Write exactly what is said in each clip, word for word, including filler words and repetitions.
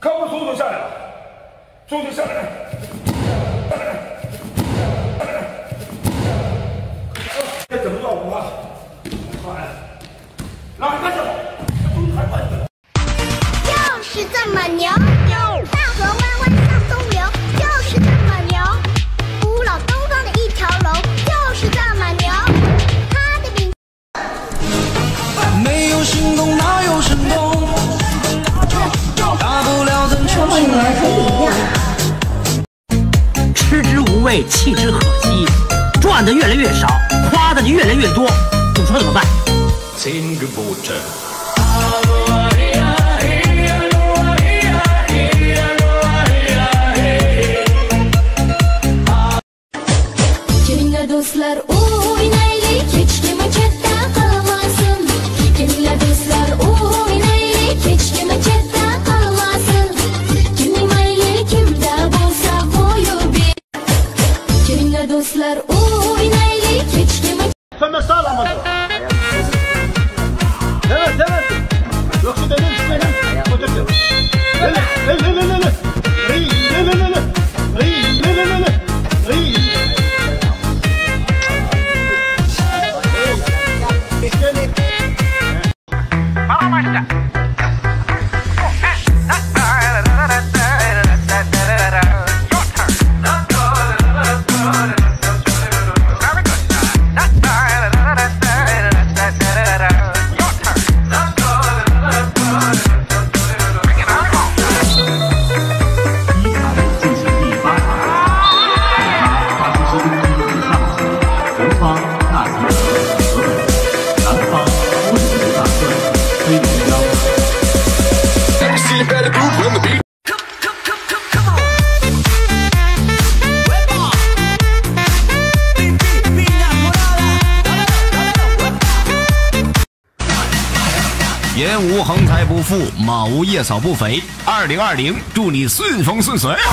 看我速度下来了，速度下来了，下来了，下来了。这怎么绕我啊？快，哪个走？还快点！ 就是这么牛，大河弯弯向东流，就是这么牛。古老东方的一条龙，就是这么牛。他的名。 没有行动哪有神功？大不了咱穷穷穷。 吃之无味，弃之可惜。赚的越来越少，花的就越来越多，你说怎么办？ Zehn Gebote. Kiminle dostlar oynaylik, hiç kime chatten kalmasın. Kiminle dostlar oynaylik, hiç kime chatten kalmasın. Kimin mayli kimde bolsa koyu bir. Kiminle dostlar oynaylik, hiç kime. Sen de sağlamadı. Evet evet. Yoksa benim benim. Otur. Lele lele lele lele. Rey lele lele. Rey lele lele. Rey. 言无横财不富，马无夜扫不肥。二零二零，祝你顺风顺水。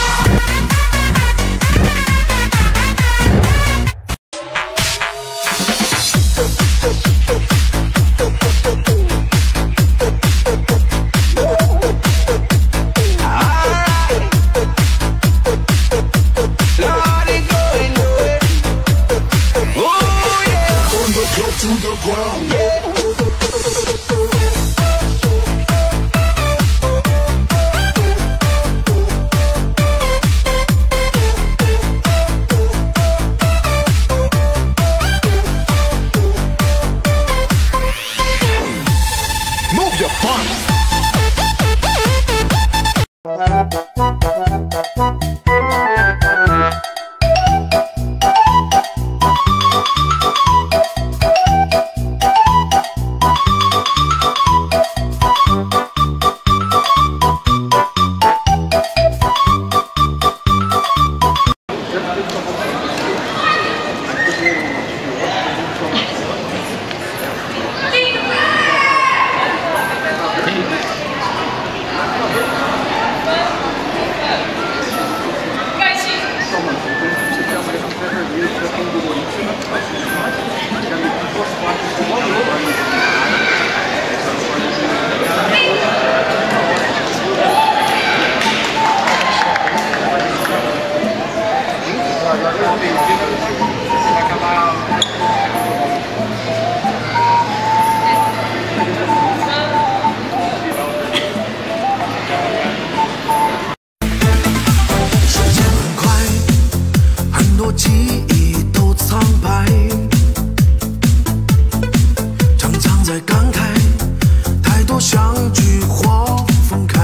记忆都苍白，常常在感慨，太多相聚或分开。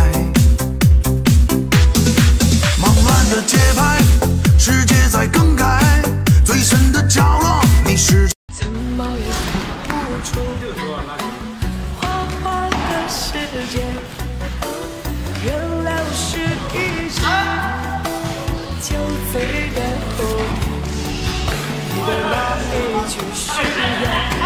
忙乱的节拍，世界在更改，最深的角落，你是怎么也看不出，花花的世界，原来是一场酒醉的后。你的那一句誓言。